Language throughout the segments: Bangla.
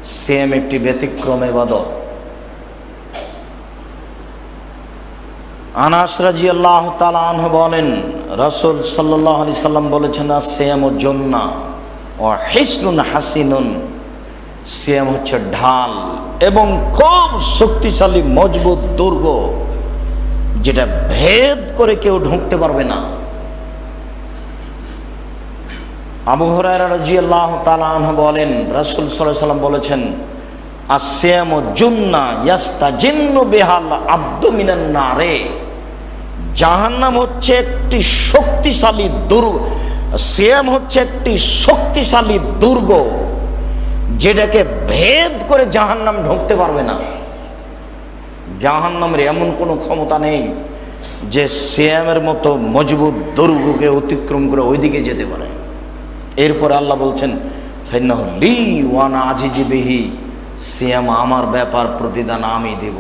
সিয়াম একটি ব্যতিক্রম ইবাদত। আনাস রাদিয়াল্লাহু তাআলা আনহু বলেন, রাসূল সাল্লাল্লাহু আলাইহি সাল্লাম বলেছেন, সিয়ামু জান্নাহ ওয়া হিসনুন হাসিনুন, সিয়াম হচ্ছে ঢাল এবং খুব শক্তিশালী মজবুত দুর্গ, যেটা ভেদ করে কেউ ঢুকতে পারবে না। আবু হুরায়রা রাদিয়াল্লাহু তাআলা আনহু বলেন, রাসূল সাল্লাল্লাহু আলাইহি সাল্লাম বলেছেন, আসিয়ামু জুন্নাহ ইয়াস্তাজিন্নু বিহাল আবদু মিনান নারে, জাহান্নাম হচ্ছে একটি শক্তিশালী দুর্গ, সিয়াম হচ্ছে একটি শক্তিশালী দুর্গ, যেটাকে ভেদ করে জাহান্নাম ঢুকতে পারবে না। জাহান্নামের এমন কোনো ক্ষমতা নেই যে সিয়ামের মতো মজবুত দুর্গকে অতিক্রম করে ওইদিকে যেতে পারে। এরপর আল্লাহ বলছেন, ফাইন্নাহু লি ওয়া আনা আজিজু বিহি, সিয়াম আমার ব্যাপার, প্রতিদান আমি দেব।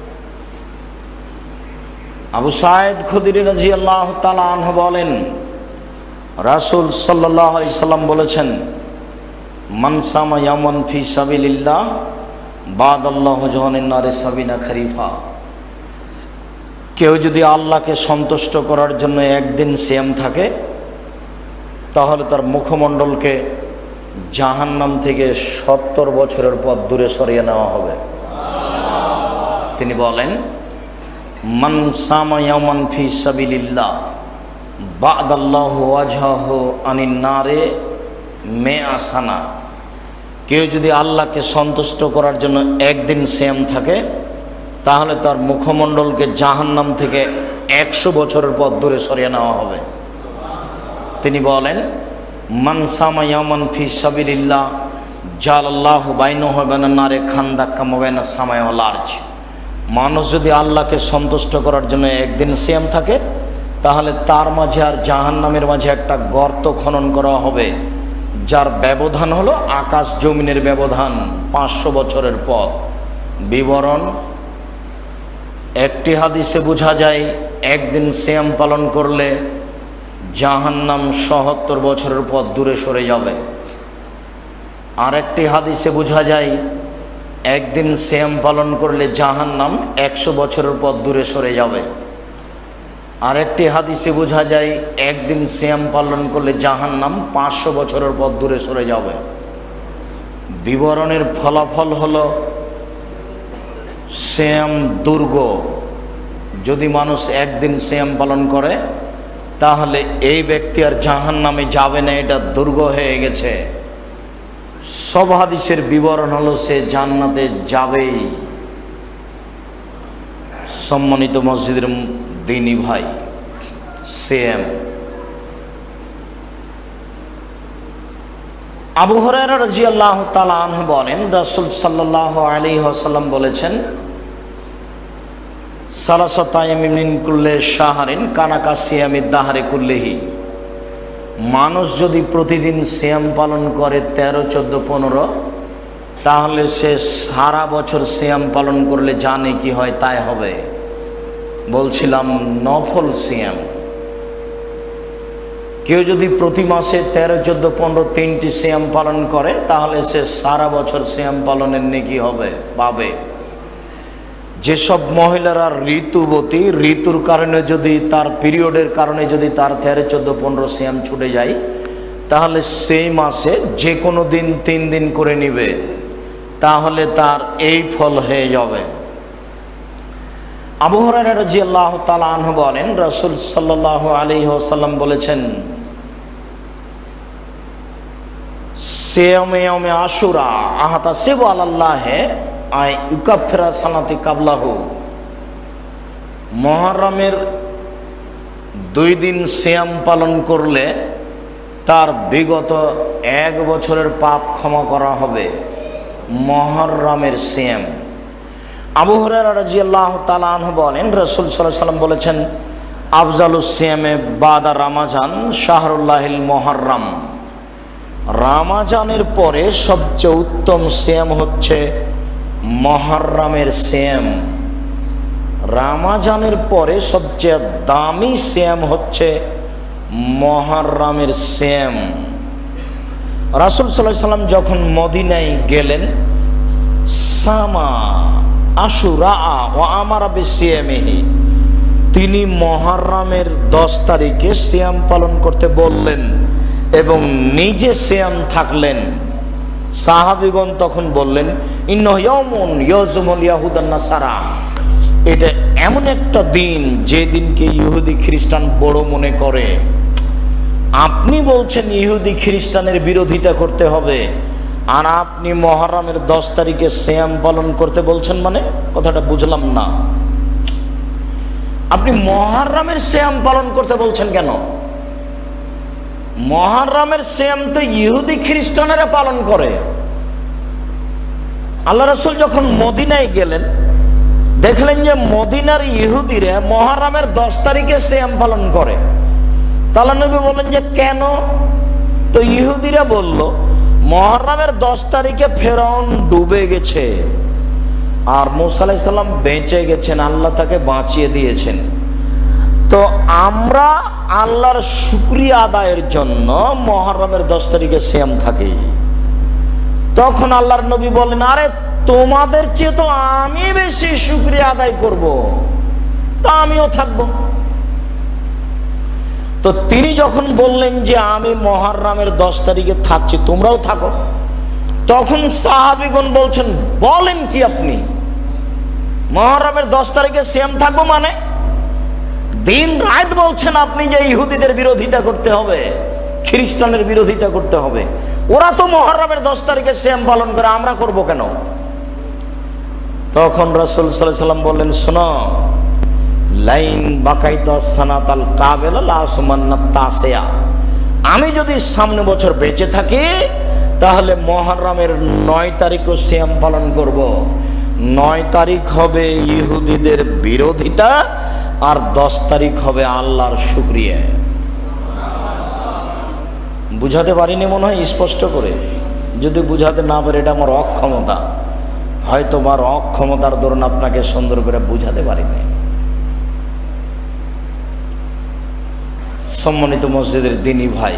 আবু সাঈদ খুদরি রাদিয়াল্লাহু তাআলা আনহু বলেন, রাসূল সাল্লাল্লাহু আলাইহি সাল্লাম বলেছেন, মান সামা ইয়ামান ফি সাবিলিল্লাহ বাদাল্লাহু জাহান্নামের নারে সাবিনা খরিফা, কেউ যদি আল্লাহকে সন্তুষ্ট করার জন্য একদিন সিয়াম থাকে, তাহলে তার মুখমণ্ডলকে জাহান্নাম থেকে 70 বছরের পথ দূরে সরিয়ে নেওয়া হবে। তিনি বলেন, মান সামা ইয়ামান ফি সাবিলিল্লাহ বাদাল্লাহু ওয়াজহাহু আনিন নারে মিআ সানা, কেউ যদি আল্লাহকে সন্তুষ্ট করার জন্য একদিন সিয়াম থাকে, তাহলে তার মুখমণ্ডলকে জাহান্নাম থেকে 100 বছরের পথ দূরে সরিয়ে নেওয়া হবে। তিনি বলেন, মান সামা ইয়ামান ফি সাবিলিল্লাহ জালাল্লাহু বাইনাহু ওয়া বাইনান নারে খান্দাক কামা বাইনাস সামাই ওয়াল আরজ, মানুষ যদি আল্লাহকে সন্তুষ্ট করার জন্য একদিন সিয়াম থাকে, তাহলে তার মাঝে আর জাহান্নামের মাঝে একটা গর্ত খনন করা হবে, যার ব্যবধান হলো আকাশ জমিনের ব্যবধান, 500 বছরের পথ। বিবরণ, একটি হাদিসে বোঝা যায় একদিন সিয়াম পালন করলে জাহান্নাম ৭০ বছরের পথ দূরে সরে যাবে। আরেকটি হাদিসে বোঝা যায় একদিন সিয়াম পালন করলে জাহান্নাম 100 বছরের পথ দূরে সরে যাবে। আরেকটি হাদিসে বোঝা যায় একদিন সিয়াম পালন করলে জাহান্নাম 500 বছরের পথ দূরে সরে যাবে। বিবরণের ফলাফল হলো সিয়াম দুর্গ। যদি মানুষ একদিন সিয়াম পালন করে, তাহলে এই ব্যক্তি আর জাহান্নামে যাবে না, এটা দুর্গ হয়ে গেছে। সব হাদিসের বিবরণ হলো সে জান্নাতে যাবেই। সম্মানিত মসজিদের দিনী ভাই, সিয়াম। আবু হুরায়রা রাদিয়াল্লাহু তাআলা আনহু বলেন, রাসূল সাল্লাল্লাহু আলাইহি ওয়াসাল্লাম বলেছেন, সালাসাতু আইয়ামিন মিন কুল্লি শাহরিন কানাকা সিয়ামিদ দাহরি কুল্লিহি, মানুষ যদি প্রতিদিন সিয়াম পালন করে 13, 14, 15, তাহলে সে সারা বছর সিয়াম পালন করলে জানে কি হয় তাই হবে। বলছিলাম নফল সিয়াম। কেউ যদি প্রতি মাসে 13, 14, 15 3টি সিয়াম পালন করে, তাহলে সে সারা বছর সিয়াম পালনের নেকি হবে, পাবে। যেসব মহিলারা ঋতুবতী, ঋতুর কারণে যদি তার পিরিয়ডের কারণে যদি তার 13, 14, 15 সিয়াম ছুটে যায়, তাহলে সেই মাসে যে কোনো দিন 3 দিন করে নিবে, তাহলে তার এই ফল হয়ে যাবে। আবু হুরায়রা রাদিয়াল্লাহু তাআলা আনহু বলেন, রাসূল সাল্লাল্লাহু আলাইহি ওয়াসাল্লাম বলেছেন, সিয়ামে ইয়াউমে আশুরা আহতাসিবু আলাল্লাহি আই ইউকাফিরা সানাতি কাবলাহু, মুহররমের 2 দিন সিয়াম পালন করলে তার বিগত 1 বছরের পাপ ক্ষমা করা হবে। মুহররমের সিয়াম। আবু হুরায়রা রাদিয়াল্লাহু তাআলা আনহু বলেন, রাসূল সাল্লাল্লাহু আলাইহি ওয়াসাল্লাম বলেছেন, আফজালুস সিয়ামে বাদা রমাজান শাহরুল্লাহিল মুহররম, রমাজানের পরে সবচেয়ে উত্তম সিয়াম হচ্ছে মুহররমের সিয়াম। রমাজানের পরে সবচেয়ে দামি সিয়াম হচ্ছে মুহররমের সিয়াম। রাসূল সাল্লাল্লাহু আলাইহি ওয়াসাল্লাম যখন মদিনায় গেলেন, সামা আশুরা ওয়া আমারা বিসিয়ামিহি, তিনি মুহররমের 10 তারিখে সিয়াম পালন করতে বললেন এবং নিজে সিয়াম থাকলেন। সাহাবীগণ তখন বললেন, ইন্নাহু ইয়াউমুন ইয়াজুমুল ইয়াহুদান নাসারা, এটা এমন একটা দিন যে দিনকে ইহুদি খ্রিস্টান বড় মনে করে। আপনি বলছেন ইহুদি খ্রিস্টানের বিরোধিতা করতে হবে, আর আপনি মুহররমের 10 তারিখে সিয়াম পালন করতে বলছেন, মানে কথাটা বুঝলাম না। আপনি মুহররমের সিয়াম পালন করতে বলছেন কেন? মুহররমের সিয়াম তো ইহুদি খ্রিস্টানেরা পালন করে। আল্লাহ রাসূল যখন মদিনায় গেলেন, দেখলেন যে মদিনার ইহুদিরা মুহররমের 10 তারিখে সিয়াম পালন করে। তাহলে নবী বলেন যে কেন? তো ইহুদিরা বলল, মুহররমের 10 তারিখে ফেরাউন ডুবে গেছে আর মূসা আলাইহিস সালাম বেঁচে গেছেন, আল্লাহ তাকে বাঁচিয়ে দিয়েছেন। তো আমরা আল্লাহর শুকরিয়া আদায়ের জন্য মুহররমের 10 তারিখে সিয়াম থাকি। তখন আল্লাহর নবী বলেন, আরে তোমাদের চেয়ে তো আমি বেশি শুকরিয়া আদায় করব, তা আমিও থাকবো। তো তিনি যখন বললেন যে আমি মুহররমের 10 তারিখে থাকছি, তোমরাও থাকো, তখন সাহাবীগণ বলছেন, বলেন কি আপনি? মুহররমের 10 তারিখে সিয়াম থাকবো মানে? দিন রাত বলছেন আপনি যে ইহুদিদের বিরোধিতা করতে হবে, খ্রিস্টানের বিরোধিতা করতে হবে। ওরা তো মুহররমের 10 তারিখে সিয়াম পালন করে, আমরা করব কেন? তখন রাসূল সাল্লাল্লাহু আলাইহি ওয়াসাল্লাম বললেন, শোনো, লাইন বাকাইতা সানাতাল কাবেলা লা সুমান্নাত তাসিয়া, আমি যদি সামনে বছর বেঁচে থাকি তাহলে মুহররমের 9 তারিখও সিয়াম পালন করব। 9 তারিখ হবে ইহুদিদের বিরোধিতা আর 10 তারিখ হবে আল্লাহর শুকরিয়া। বুঝাতে পারিনি মনে হয় স্পষ্ট করে? যদি বুঝাতে না পারি, এটা আমার অক্ষমতা, হয়তো আমার অক্ষমতার দরুন আপনাকে সুন্দর করে বুঝাতে পারিনি। সম্মানিত মসজিদের দিনী ভাই,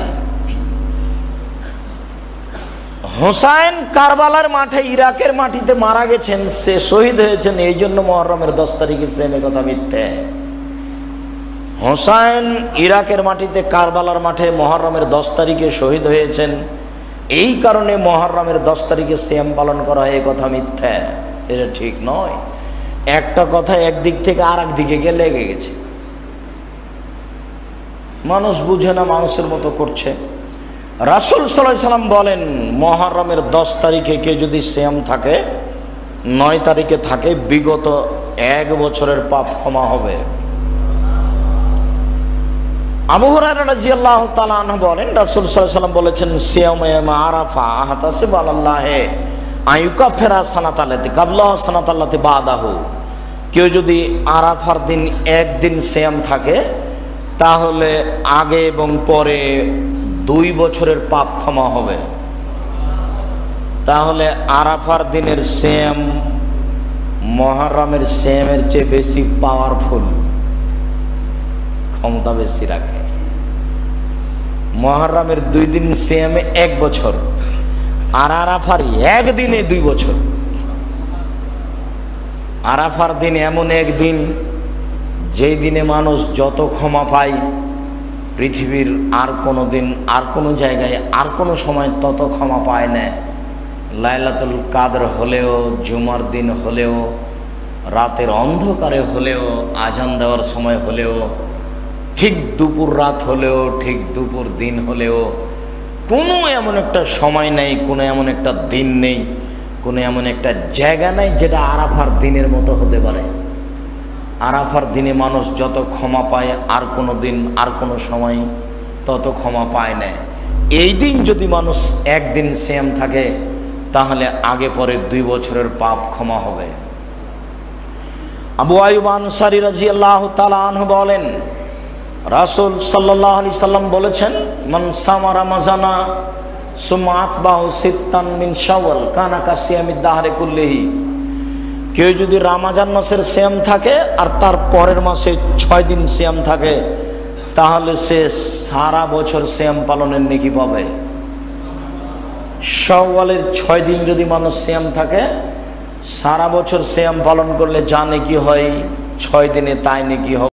হোসাইন কারবালার মাঠে, ইরাকের মাটিতে মারা গেছেন, সে শহীদ হয়েছেন, এই জন্য মুহররমের 10 তারিখে সিয়ামের কথা মিথ্যে। হোসাইন ইরাকের মাটিতে কারবালার মাঠে মুহররমের 10 তারিখে শহীদ হয়েছেন, এই কারণে মুহররমের 10 তারিখে সিয়াম পালন করা হয়, এই কথা মিথ্যে, এটা ঠিক নয়। একটা কথা একদিক থেকে আর এক দিকে গিয়ে লেগে গেছে, মানুষ বুঝে না, মানুষের মতো করছে। রাসূল সাল্লাল্লাহু আলাইহি সাল্লাম বলেন, মুহররমের 10 তারিখে কেউ যদি সিয়াম থাকে, 9 তারিখে থাকে, বিগত 1 বছরের পাপ ক্ষমা হবে। আবু হুরায়রা রাদিয়াল্লাহু তাআলা আনহু বলেন, রাসূল সাল্লাল্লাহু আলাইহি সাল্লাম বলেছেন, সিয়ামে আরাফা আহতাসিবু আলাল্লাহি আইয়ুকাফিরা সানাতাল্লাতি ক্বাবলাহু সানাতাল্লাতি বাদাহু, কেউ যদি আরাফার দিন একদিন সিয়াম থাকে তাহলে আগে এবং পরে 2 বছরের পাপ ক্ষমা হবে। তাহলে আরাফার দিনের সিয়াম মুহররমের সিয়ামের চেয়ে বেশি পাওয়ারফুল, ক্ষমতা বেশি রাখে। মুহররমের 2 দিন সিয়ামে 1 বছর, আর আরাফার একদিনে 2 বছর। আরাফার দিন এমন একদিন যেই দিনে মানুষ যত ক্ষমা পায় পৃথিবীর আর কোনো দিন, আর কোনো জায়গায়, আর কোনো সময় তত ক্ষমা পায় না। লাইলাতুল কাদর হলেও, জুমার দিন হলেও, রাতের অন্ধকারে হলেও, আজান দেওয়ার সময় হলেও, ঠিক দুপুর রাত হলেও, ঠিক দুপুর দিন হলেও, কোনো এমন একটা সময় নেই, কোনো এমন একটা দিন নেই, কোনো এমন একটা জায়গা নেই যেটা আরাফার দিনের মতো হতে পারে। আরাফার দিনে মানুষ যত ক্ষমা পায় আর কোনো দিন, আর কোনো সময় তত ক্ষমা পায় না। এই দিন যদি মানুষ একদিন সিয়াম থাকে তাহলে আগে পরে 2 বছরের পাপ ক্ষমা হবে। আবু আইয়ুব আনসারী রাদিয়াল্লাহু তাআলা আনহু বলেন, রাসূল সাল্লাল্লাহু আলাইহি সাল্লাম বলেছেন, মান সামা রমাজানা সুম্মা আতবাহু সিত্তান মিন শাওয়াল কানা কাসিয়ামিদ দাহরি কুল্লিহি, কেউ যদি রমজান মাসের সিয়াম থাকে আর তার পরের মাসে 6 দিন সিয়াম থাকে তাহলে সে সারা বছর সিয়াম পালনের নেকি পাবে। শাওয়ালের 6 দিন যদি মানুষ সিয়াম থাকে সারা বছর সিয়াম পালন করলে যা নেকি হয় 6 দিনে তাই নেকি হবে।